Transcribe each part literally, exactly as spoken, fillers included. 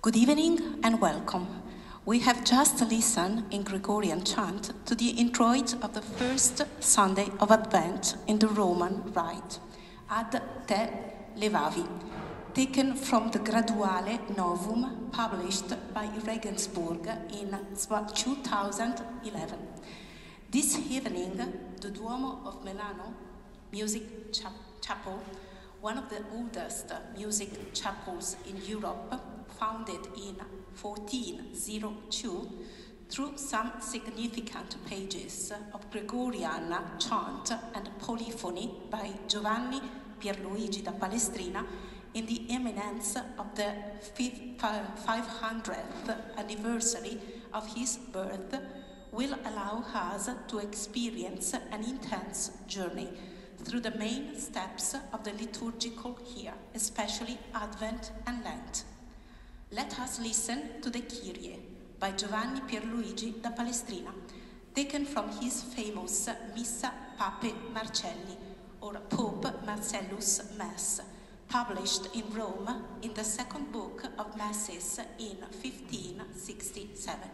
Good evening and welcome. We have just listened in Gregorian chant to the introit of the first Sunday of Advent in the Roman Rite, Ad te levavi, taken from the Graduale Novum published by Regensburg in two thousand eleven. This evening, the Duomo of Milano Music Chapel, one of the oldest music chapels in Europe, founded in fourteen oh two, through some significant pages of Gregorian chant and polyphony by Giovanni Pierluigi da Palestrina in the imminence of the five hundredth anniversary of his birth, will allow us to experience an intense journey through the main steps of the liturgical year, especially Advent and Lent. Let us listen to the Kyrie by Giovanni Pierluigi da Palestrina, taken from his famous Missa Pape Marcelli, or Pope Marcellus Mass, published in Rome in the second book of Masses in fifteen sixty-seven.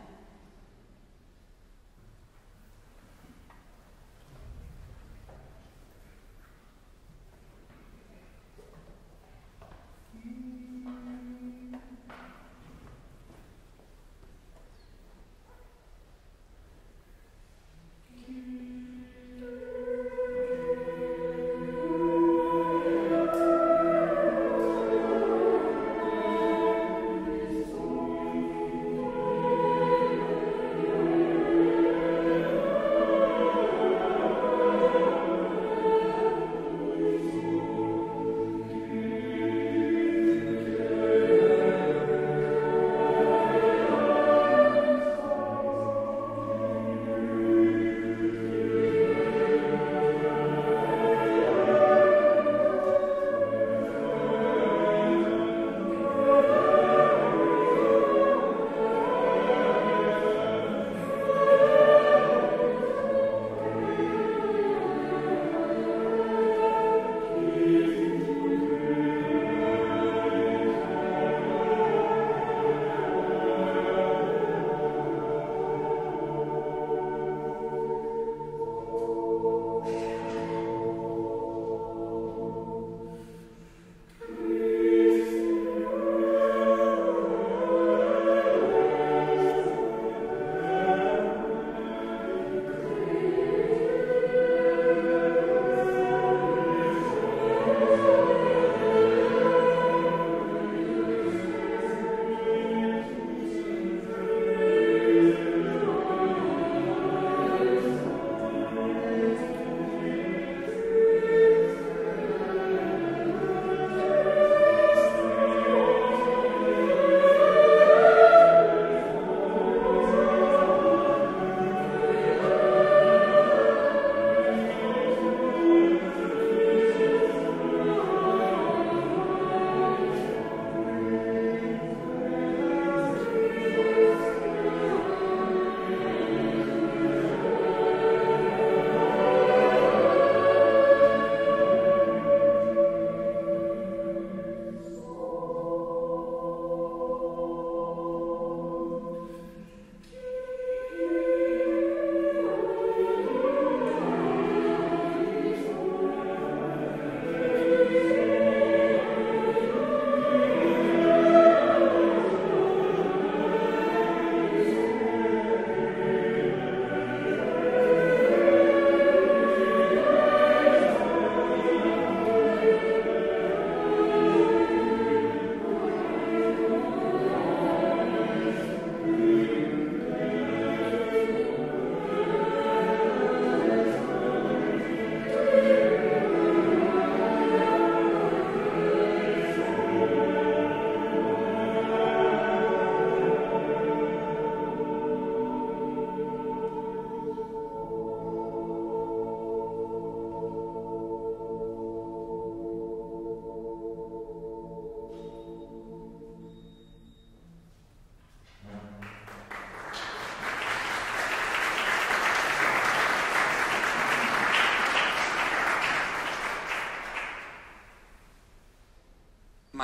Thank you.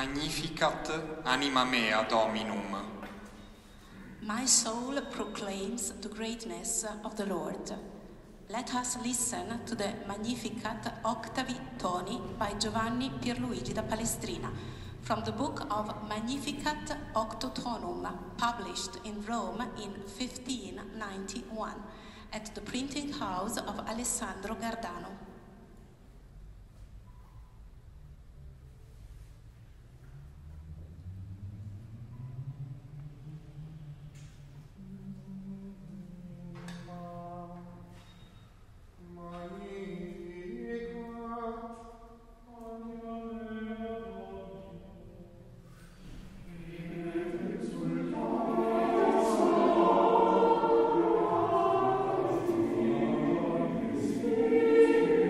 Magnificat anima mea Dominum. My soul proclaims the greatness of the Lord. Let us listen to the Magnificat Octavi Toni by Giovanni Pierluigi da Palestrina from the book of Magnificat Octotonum, published in Rome in fifteen ninety-one at the printing house of Alessandro Gardano. Thank you.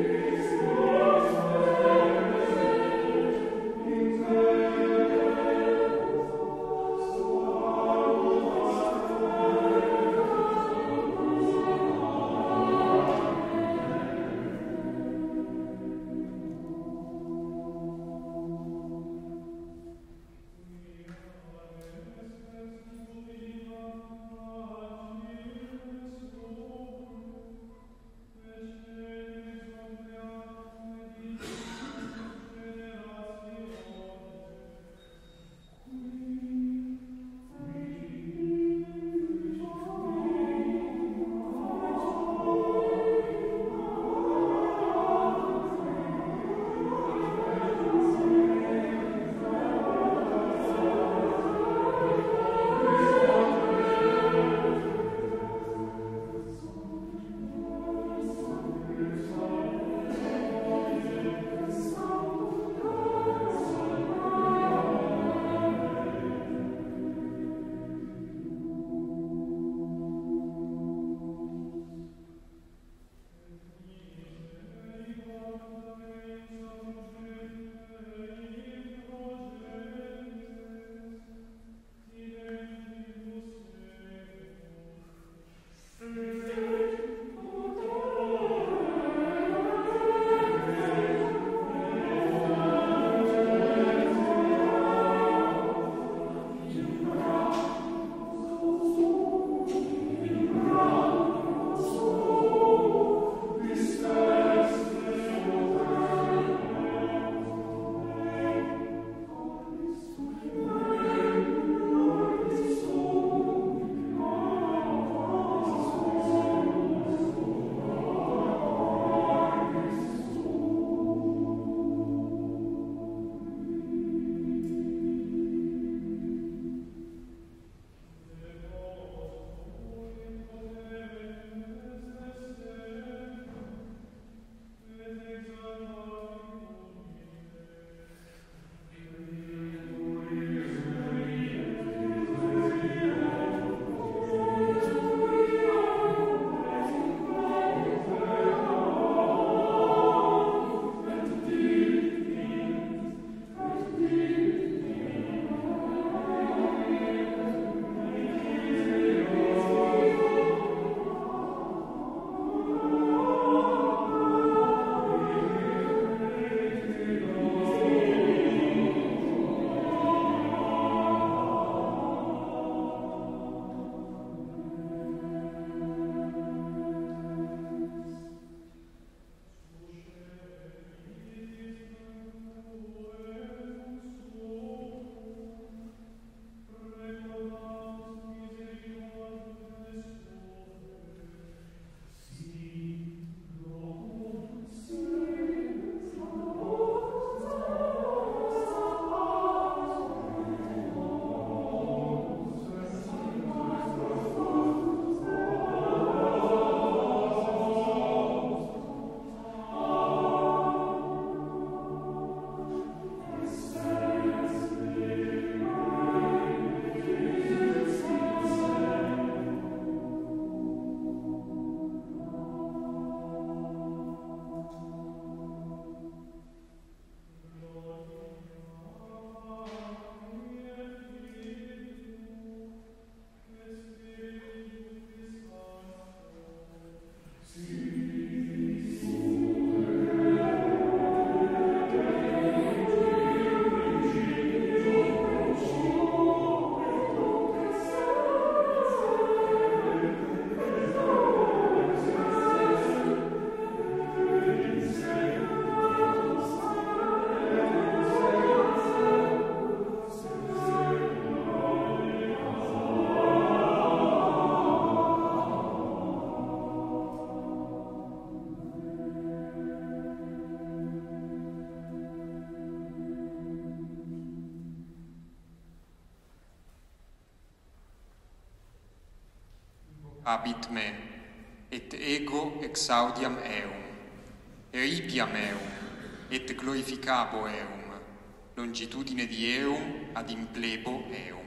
habit me, et ego exaudiam eum, eripiam eum, et glorificabo eum, longitudine di eum ad implebo eum.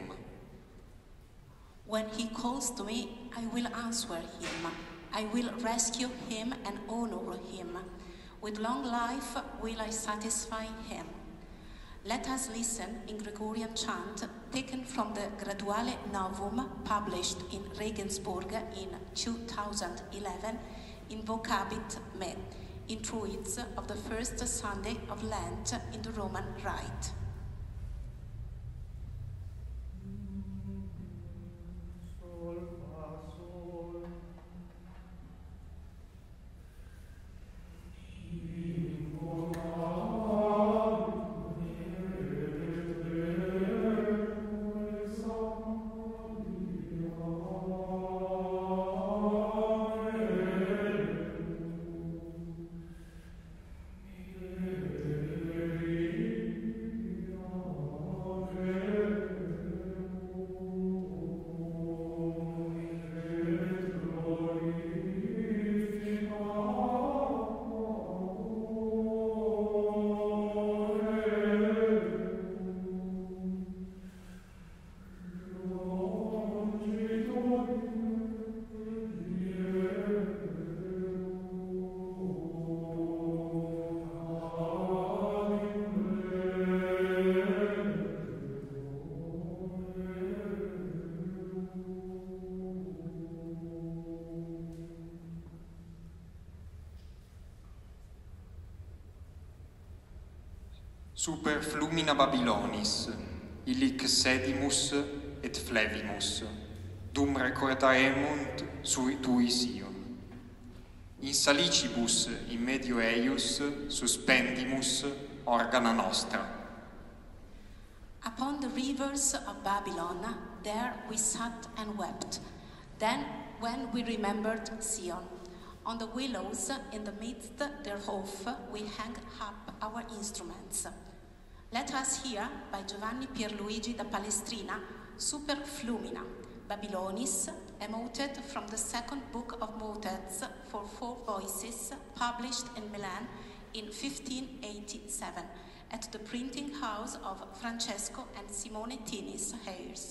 When he calls to me, I will answer him. I will rescue him and honor him. With long life will I satisfy him. Let us listen in Gregorian chant taken from the Graduale Novum published in Regensburg in two thousand eleven, Invocabit Me, in Truids of the first Sunday of Lent in the Roman Rite. Super flumina Babylonis, illic sedimus et flevimus, dum recordaemunt sui tuis Ion. In salicibus in medio eius suspendimus organa nostra. Upon the rivers of Babylon, there we sat and wept. Then, when we remembered Sion, on the willows in the midst thereof we hang up our instruments. Let us hear by Giovanni Pierluigi da Palestrina, Super Flumina, Babylonis, a motet from the second book of motets for four voices, published in Milan in fifteen eighty-seven, at the printing house of Francesco and Simone Tinis heirs.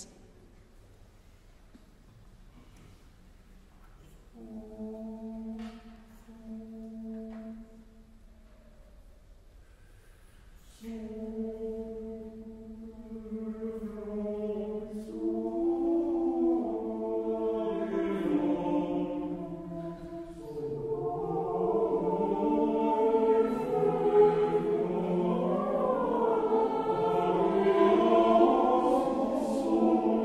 Oh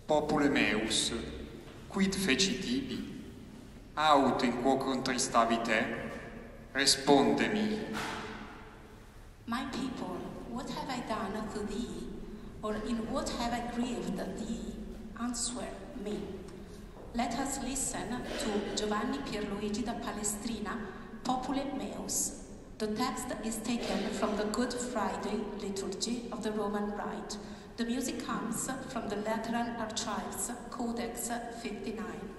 popule meus, quid feci tibi? Aut in quo contristavi te? Respondemi. My people, what have I done to thee? Or in what have I grieved thee? Answer me. Let us listen to Giovanni Pierluigi da Palestrina, Popule Meus. The text is taken from the Good Friday liturgy of the Roman Rite. The music comes from the Lateran Archives, Codex fifty-nine.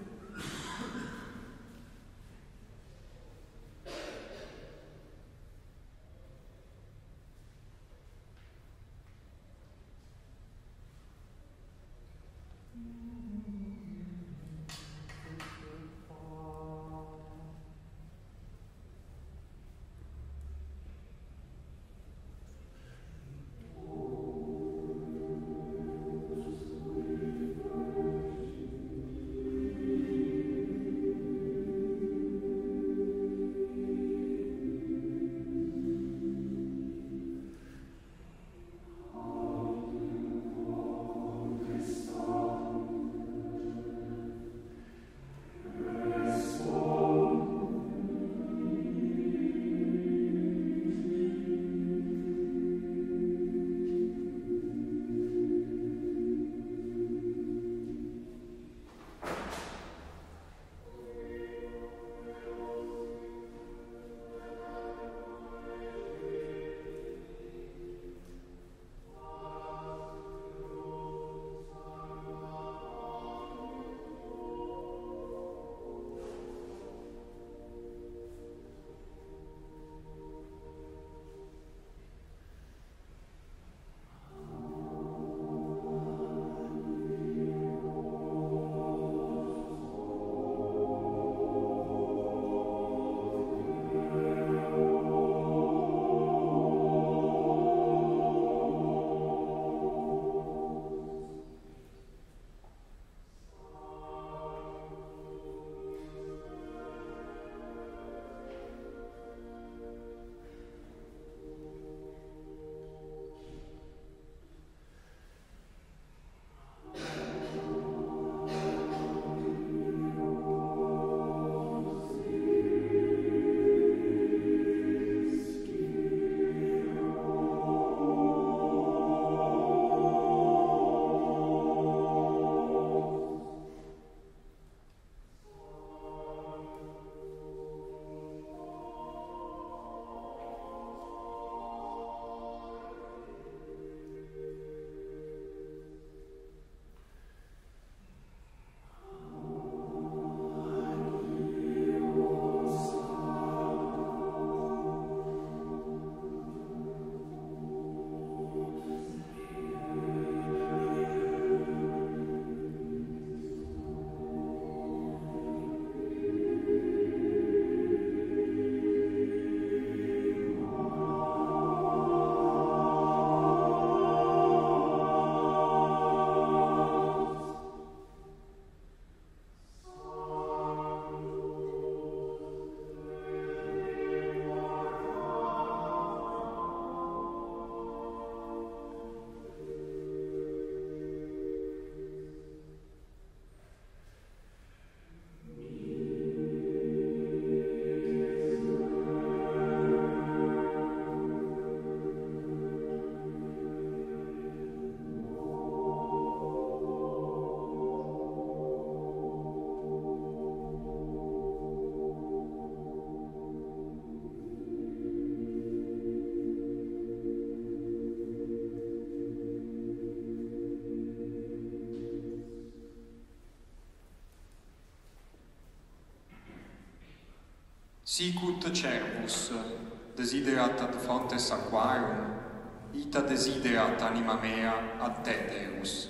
Sicut cervus, desiderat ad fontes aquarum, ita desiderat anima mea ad te, Deus.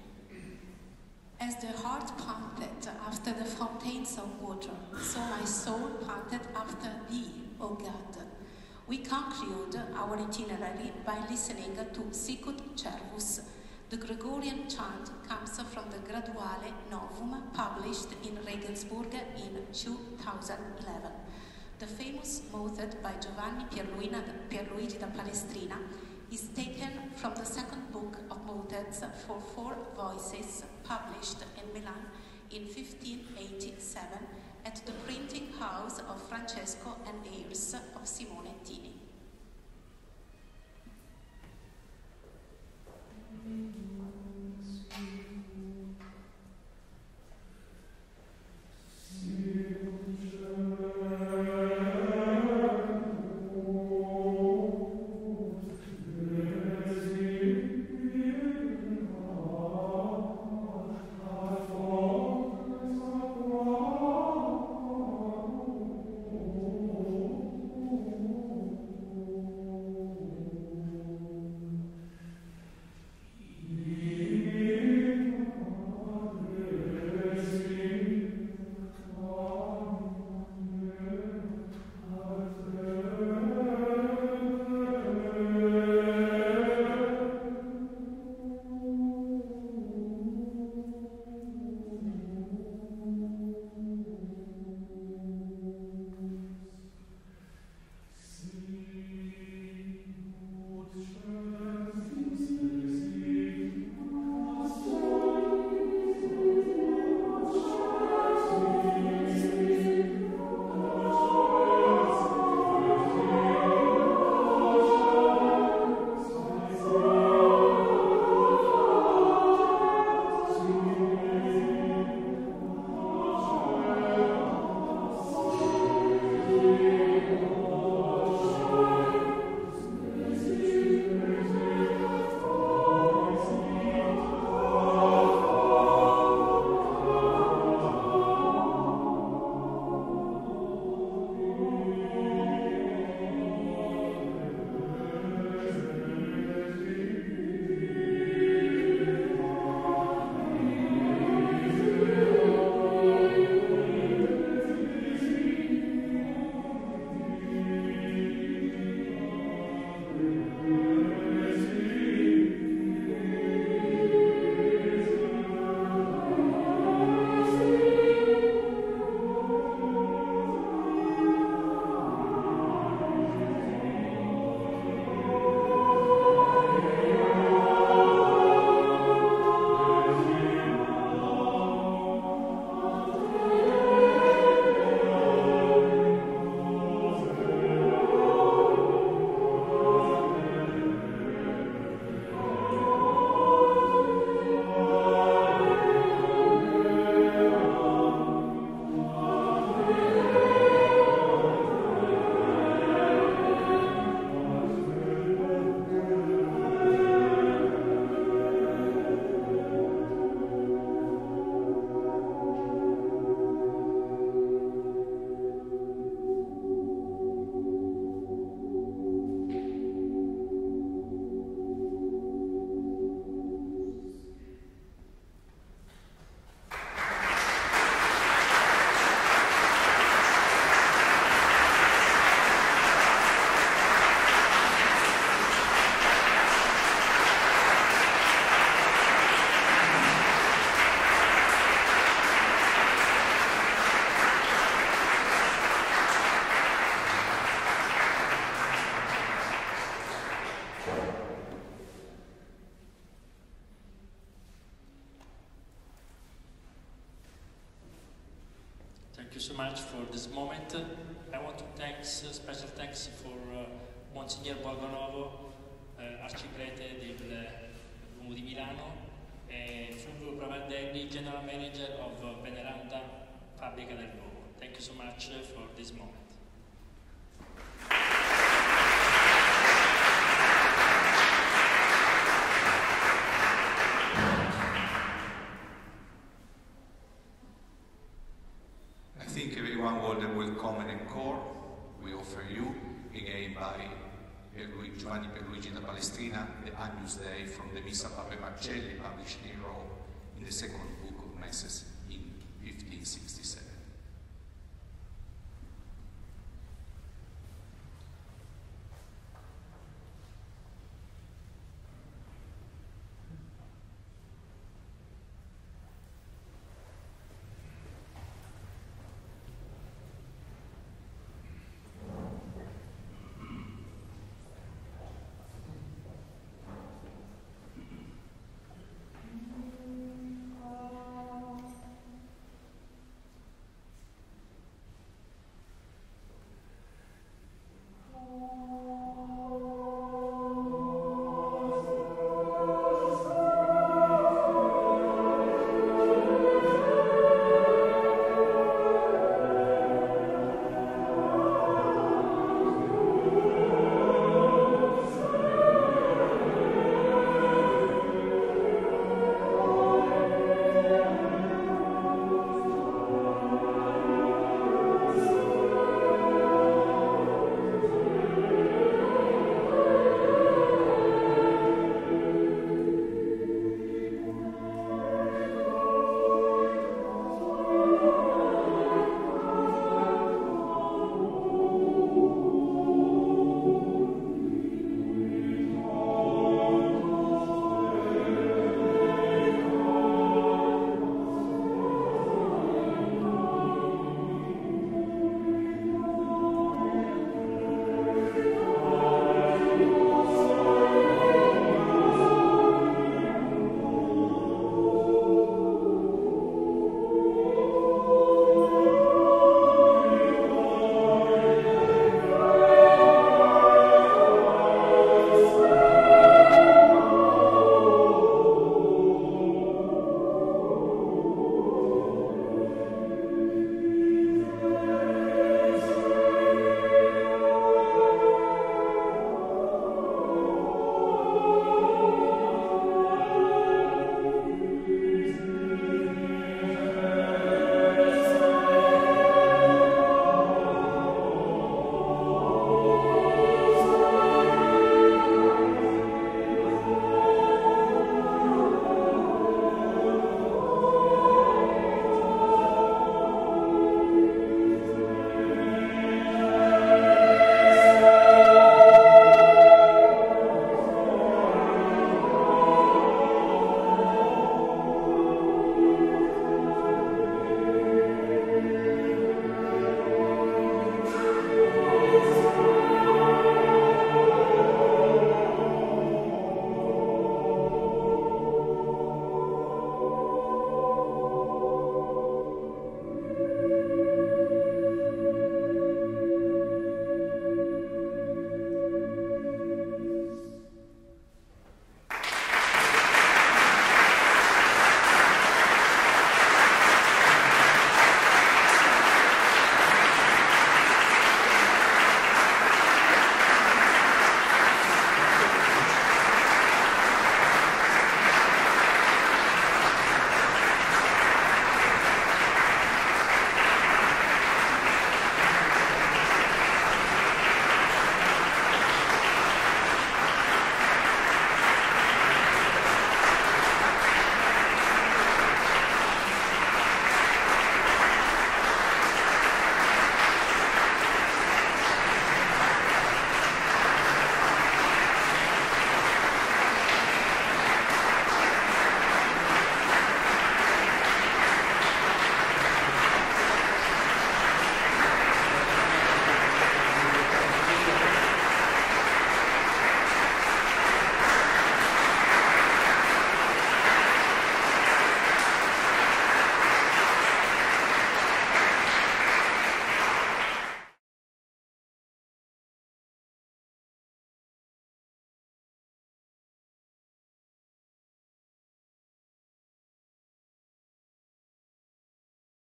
As the heart panted after the fountains of water, so my soul panted after thee, O God. We conclude our itinerary by listening to Sicut Cervus. The Gregorian chant comes from the Graduale Novum published in Regensburg in two thousand eleven. The famous motet by Giovanni Pierluigi da Palestrina is taken from the second book of motets for four voices published in Milan in fifteen eighty-seven at the printing house of Francesco and heirs of Simone Tini. Thank you so much for this moment. I want to thank, uh, special thanks for uh, Monsignor Borgonovo, uh, Arciprete del Duomo di Milano, e Fulvio Pravandelli, General Manager of uh, Veneranda Fabbrica del Duomo. Thank you so much uh, for this moment. I think everyone was welcome and encore. We offer you, again by Giovanni Pierluigi da Palestrina, the Agnus Dei from the Missa Pape Marcelli, published in Rome in the second book of Masses in fifteen sixty-seven.